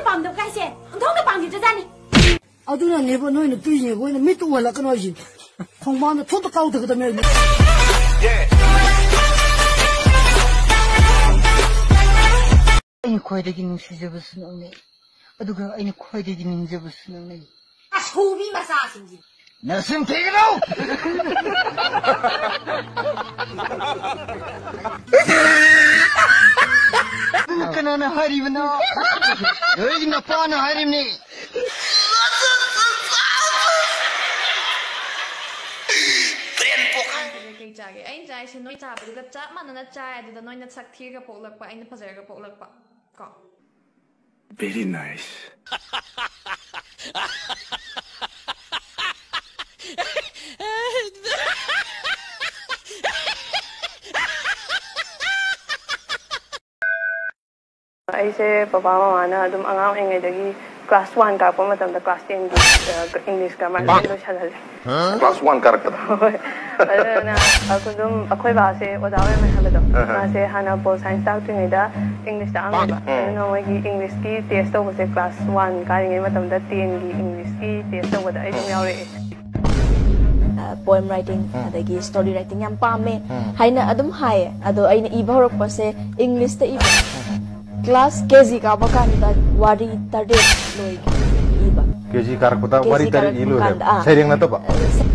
帮的干些，你同的帮的这咋呢？ 啊，对了，你不弄的对呢，我那没多了，跟那些，恐怕那错的高头个都没有。 أنا خويدك نسيجب السنوني، أدوك أنا خويدك نسيجب السنوني. أشوفي مساجين. نسيم تيجلو. كنا أنا هاريبنا. يريد نفانا هاريبني. Anh trai xin nói chả bữa chả mà nó trai thì nói nó sắc thiệt cái bộ lực ba anh nó phải cái bộ lực ba có. Very nice. Ai se papa mama na adum angang engai dagi class 1 ka pa matam da class 10 English grammar lo chadale. Class 1 karakter. Na aku dum akhoi ba se odawe me habado. Ma se hana po science tak tu da English da ang ba. No mai gi English ki test to se class 1 ka ngai matam da 10 gi English ki test to da ai dum yaw re. Poem writing adagi story writing yam pame haina adum hai ado aina iba horok pa se English ta iba class KG ka bakan da wari tade loi iba KG karak puta wari tade ilu sharing na to pa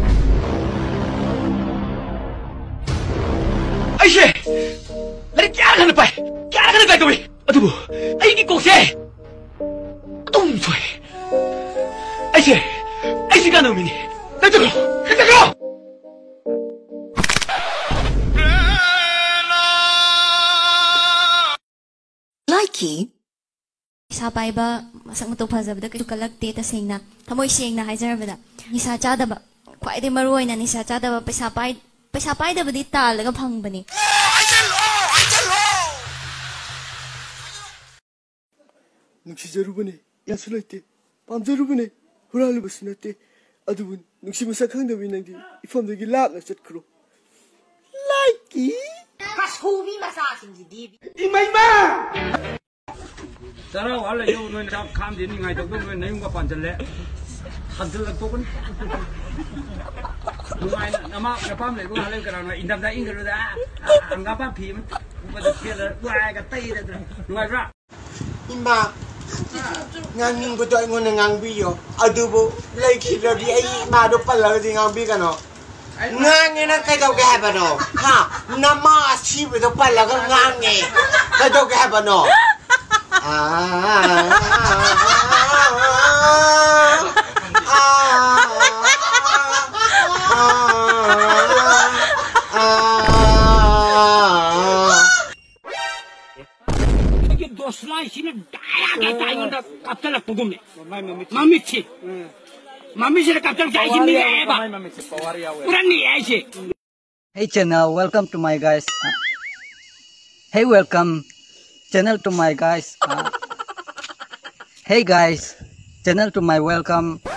aise lari kya kana pai koi adu ai ki ko se tum choi aise kana mini na to Sabay ba masang matupazab da kayo kalagte ta sing na hamoy sing na hajar ba da nisa chada ba kwai de maroy na nisa chada ba pesapay da ba di talaga phang ba ni 뭉치자루분이 야슬할 때 밤자루분이 호랄로 벗으날 때 아두분 뭉치무사 강다위난디 이fam되기 락나 set크로 라이키 Achovi massagin지 디비. 이마이마. 자라 원래 요는 참 감진이 ngay đâu có 내용과 반절래 한들락 또군 ngay nama napam lại cũng lên cái nào in đâm ra in cái đó anh gặp bác phim mà được kia là quay cái tay đó ngay ra Imba, ngang ko to ngon ngang biyo. Adubo, like kilo di ay mado pala di ngang bi kano. Ngang na kay daw ka ba no? Ha, nama si do pala ka ngang eh. Kay daw ka ba no? Doslay sini daya tayo na kaptal ak pugum ni. Mamichi. Mamichi na kaptal tayo sini eba. Puran ni ay Hey channel, welcome to my guys. Hey welcome channel to my guys. Hey guys, channel to my welcome.